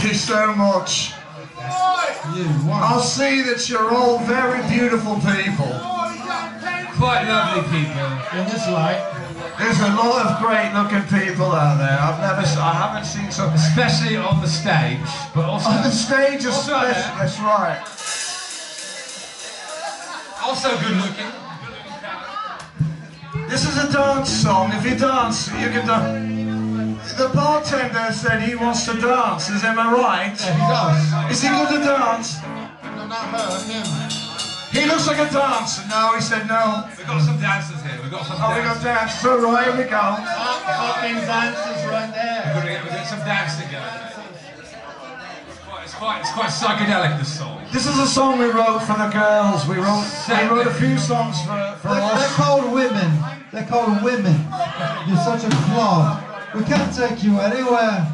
you so much. I'll see that you're all very beautiful people. Quite lovely people. In this light. There's a lot of great-looking people out there. I haven't seen some, especially on the stage, but also on the stage, especially. That's right. Also good-looking. This is a dance song. If you dance, you can dance. The bartender said he wants to dance. Am I right? Yeah, he does. Is he good to dance? No, not her, him. He looks like a dancer. No, he said no. We've got some dancers here. We've got some dancers. We got dancers. All right, here we go. Fucking dancers right there. We're getting some dancing going. It's quite psychedelic, this song. This is a song we wrote for the girls. We wrote a few songs for us. They're called women. They're called women. You're such a clod. We can't take you anywhere.